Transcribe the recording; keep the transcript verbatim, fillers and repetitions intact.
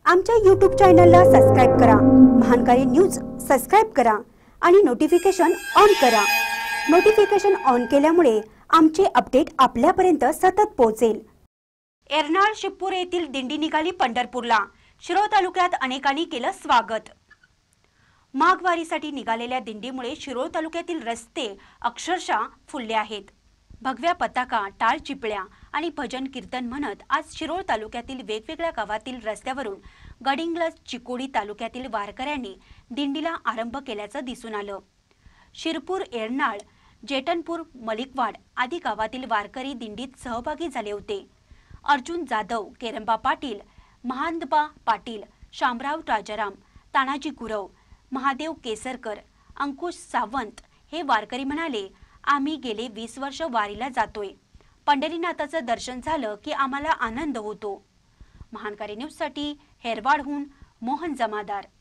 आमच्या यूट्यूब चॅनलला सबस्क्राइब करा, महानकारी न्यूज सबस्क्राइब करा आणि नोटिफिकेशन ऑन करा। नोटिफिकेशन ऑन केल्यामुळे आमचे अपडेट आपल्यापर्यंत सतत पोहोचेल। एर्नाळ शिवपूर येथील दिंडी निघाली पंढरपूरला। शिरोळ तालुक्यात अनेकांनी केलं स्वागत। माघवारीसाठी निघालेल्या दिंडीमुळे शिरोळ तालुक्यातील रस्ते अक्षरशः फुलले आहेत। भगव्या पताका, टाळ चिपळ्या आणि भजन कीर्तन म्हणत आज शिरोळ तालुक्यातील वेगवेगळ्या गावातील रस्त्यावरून गडिंग्लज चिकोडी तालुक्यातील वारकऱ्यांनी दिंडीला आरंभ केल्याचं दिसून आलं। शिरपूर, एर्नाळ, जेटनपूर, मलिकवाड आदी गावातील वारकरी दिंडीत सहभागी झाले होते। अर्जुन जाधव, केरंबा पाटील, महांदबा पाटील, शामराव राजाराम, तानाजी गुरव, महादेव केसरकर, अंकुश सावंत हे वारकरी म्हणाले, आम्ही गेले वीस वर्ष वारीला जातोय। पंढरीनाथाचं दर्शन झालं की आम्हाला आनंद होतो। महानकारी न्यूज साठी हेरवाडहून मोहन जमादार।